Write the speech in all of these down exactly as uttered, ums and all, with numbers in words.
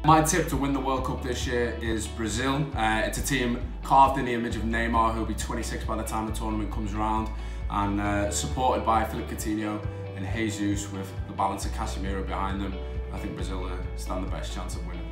My tip to win the World Cup this year is Brazil. Uh, it's a team carved in the image of Neymar, who'll be twenty-six by the time the tournament comes around, and uh, supported by Philippe Coutinho and Jesus with the balance of Casemiro behind them. I think Brazil uh, stand the best chance of winning.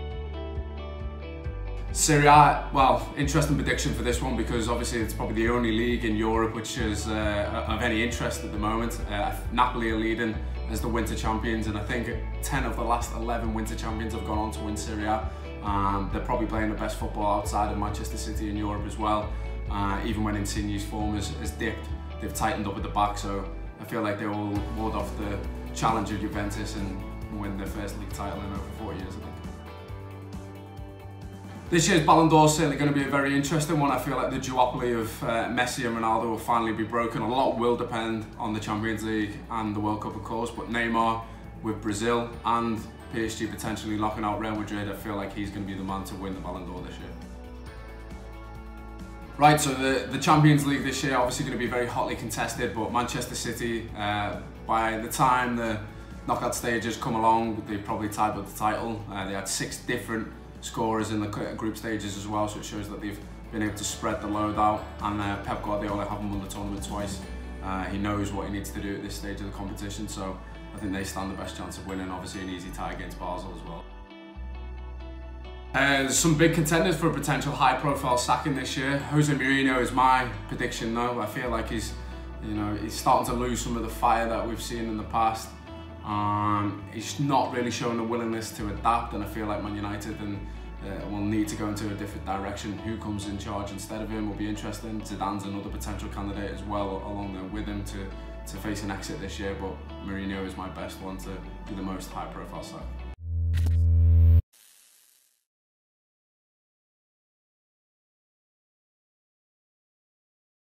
Serie A, well, interesting prediction for this one because obviously it's probably the only league in Europe which is uh, of any interest at the moment. Uh, Napoli are leading as the winter champions, and I think ten of the last eleven winter champions have gone on to win Serie A. Um, they're probably playing the best football outside of Manchester City in Europe as well. Uh, even when Insigne's form has, has dipped, they've tightened up at the back, so I feel like they will ward off the challenge of Juventus and win their first league title in over four years, I think. This year's Ballon d'Or is certainly going to be a very interesting one. I feel like the duopoly of uh, Messi and Ronaldo will finally be broken. A lot will depend on the Champions League and the World Cup, of course, but Neymar with Brazil and P S G potentially knocking out Real Madrid, I feel like he's going to be the man to win the Ballon d'Or this year. Right, so the, the Champions League this year obviously going to be very hotly contested, but Manchester City, uh, by the time the knockout stages come along, they've probably tied up the title. Uh, they had six different scorers in the group stages as well, so it shows that they've been able to spread the load out, and uh, Pep Guardiola haven't won the tournament twice. Uh, he knows what he needs to do at this stage of the competition, so I think they stand the best chance of winning. Obviously an easy tie against Basel as well. Uh, there's some big contenders for a potential high-profile sacking this year. Jose Mourinho is my prediction though. I feel like he's, you know, he's starting to lose some of the fire that we've seen in the past. Um, he's not really showing the willingness to adapt, and I feel like Man United and, uh, will need to go into a different direction. Who comes in charge instead of him will be interesting. Zidane's another potential candidate as well along there with him to, to face an exit this year, but Mourinho is my best one to be the most high profile side.